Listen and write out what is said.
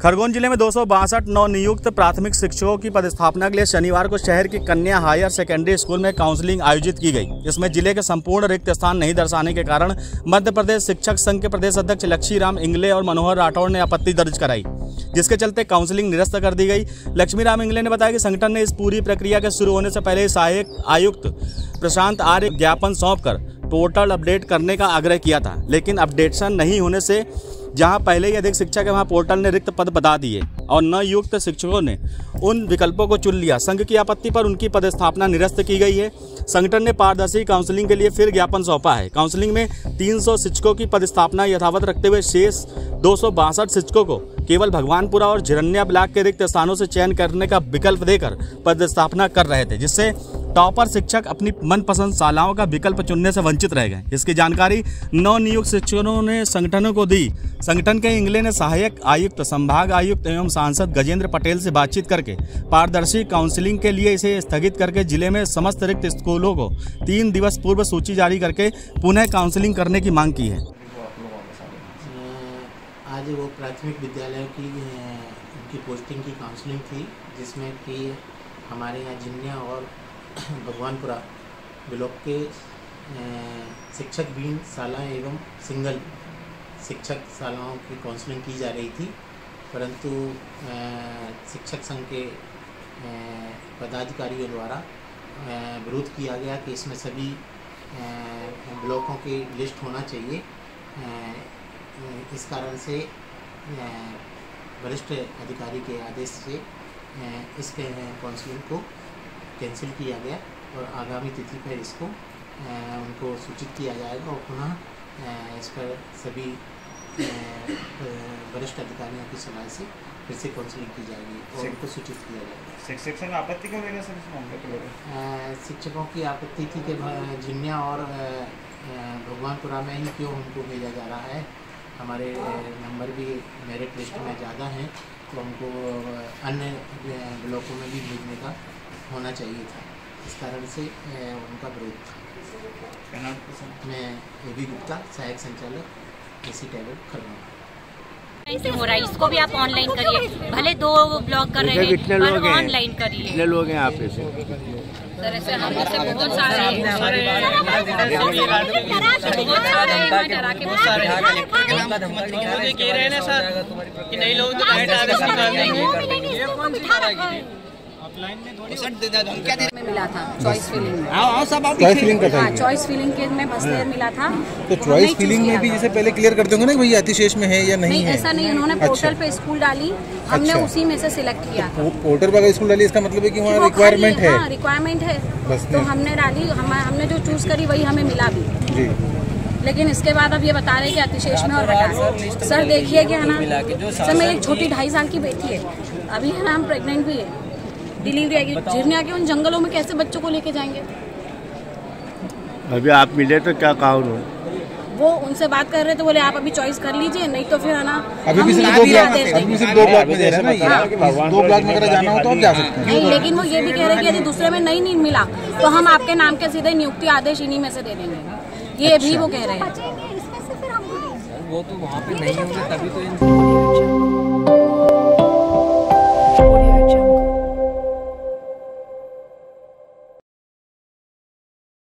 खरगोन जिले में 262 नवनियुक्त प्राथमिक शिक्षकों की पदस्थापना के लिए शनिवार को शहर की कन्या हायर सेकेंडरी स्कूल में काउंसलिंग आयोजित की गई। इसमें जिले के संपूर्ण रिक्त स्थान नहीं दर्शाने के कारण मध्य प्रदेश शिक्षक संघ के प्रदेश अध्यक्ष लक्ष्मीराम इंगले और मनोहर राठौड़ ने आपत्ति दर्ज कराई, जिसके चलते काउंसलिंग निरस्त कर दी गई। लक्ष्मीराम इंगले ने बताया कि संगठन ने इस पूरी प्रक्रिया के शुरू होने से पहले सहायक आयुक्त प्रशांत आर्य ज्ञापन सौंपकर पोर्टल अपडेट करने का आग्रह किया था, लेकिन अपडेशन नहीं होने से जहां पहले ही अधिक शिक्षक है वहां पोर्टल ने रिक्त पद बता दिए और नवनियुक्त शिक्षकों ने उन विकल्पों को चुन लिया। संघ की आपत्ति पर उनकी पदस्थापना निरस्त की गई है। संगठन ने पारदर्शी काउंसलिंग के लिए फिर ज्ञापन सौंपा है। काउंसलिंग में 300 शिक्षकों की पदस्थापना यथावत रखते हुए शेष 262 शिक्षकों को केवल भगवानपुरा और झिरनिया ब्लॉक के रिक्त स्थानों से चयन करने का विकल्प देकर पदस्थापना कर रहे थे, जिससे टॉपर शिक्षक अपनी मनपसंद शालाओं का विकल्प चुनने से वंचित रह गए। इसकी जानकारी नवनियुक्त शिक्षकों ने संगठनों को दी। संगठन के इंगले ने सहायक आयुक्त, संभाग आयुक्त एवं सांसद गजेंद्र पटेल से बातचीत करके पारदर्शी काउंसलिंग के लिए इसे स्थगित करके जिले में समस्त रिक्त स्कूलों को 3 दिवस पूर्व सूची जारी करके पुनः काउंसलिंग करने की मांग की है। आज वो प्राथमिक विद्यालयों की उनकी पोस्टिंग की काउंसलिंग थी, जिसमें कि हमारे यहाँ झिरनिया और भगवानपुरा ब्लॉक के शिक्षक बीन शाला एवं सिंगल शिक्षक शालाओं की काउंसलिंग की जा रही थी, परंतु शिक्षक संघ के पदाधिकारियों द्वारा विरोध किया गया कि इसमें सभी ब्लॉकों की लिस्ट होना चाहिए। इस कारण से वरिष्ठ अधिकारी के आदेश से इसके काउंसलिंग को कैंसिल किया गया और आगामी तिथि पर इसको उनको सूचित किया जाएगा और पुनः इस पर सभी वरिष्ठ अधिकारियों की सलाह से फिर से काउंसलिंग की जाएगी और उनको सूचित किया जाएगा। शिक्षक संघ आपत्ति क्यों देगा सर इस मामले पर? शिक्षकों की आपत्ति थी कि झिरनिया और भगवानपुरा में ही क्यों उनको भेजा जा रहा है। हमारे नंबर भी मेरिट लिस्ट में ज़्यादा हैं, तो हमको अन्य ब्लॉकों में भी भेजने का होना चाहिए था। इस कारण से उनका विरोध था। मैं ए.बी. गुप्ता, सहायक संचालक एसी टैबलेट खरगोन। ऐसे हो रहा है, इसको भी आप ऑनलाइन करिए, भले 2 ब्लॉक कर रहे हैं पर ऑनलाइन करिए। कितने लोग हैं आप ऐसे? सर ऐसे हम जैसे बहुत सारे कह रहे हैं ना सर कि नहीं लोग तो निकाल देंगे। में मिला था चॉइस फीलिंग में। चॉइस फीलिंग का था। चॉइस फीलिंग के में बस मिला था। तो चॉइस फीलिंग में भी जैसे पहले क्लियर करते होंगे ना भैया अतिशेष में है या नहीं है? ऐसा नहीं, उन्होंने पोर्टल पे स्कूल डाली, हमने उसी में से सिलेक्ट किया। पोर्टल पर स्कूल डाली, इसका मतलब है कि वहाँ रिक्वायरमेंट है। रिक्वायरमेंट है, तो हमने डाली, हमने जो चूज करी वही हमें मिला भी जी। लेकिन इसके बाद अब ये बता रहे कि अतिशेष में और हटा। सर देखिए कि है ना सर, मेरी एक छोटी 2.5 साल की बेटी है, अभी है ना हम प्रेग्नेंट भी है, डिलीवरी आएगी। झिरनिया के उन जंगलों में कैसे बच्चों को लेके जाएंगे? अभी आप मिले तो क्या कहा उन्होंने? वो उनसे बात कर रहे थे, बोले आप अभी चॉइस कर लीजिए, नहीं तो फिर है ना अभी भी सिर्फ 2 ब्लॉक में दे रहे हैं ना। 2 ब्लॉक में अगर जाना हो तो आप जा सकते हैं। नहीं, लेकिन वो ये भी कह रहे हैं कि यदि दूसरे में नहीं मिला तो हम आपके नाम के सीधे नियुक्ति आदेश इन्हीं में से दे देंगे। ये भी वो कह रहे हैं। वो तो वहाँ पे नहीं होंगे तभी तो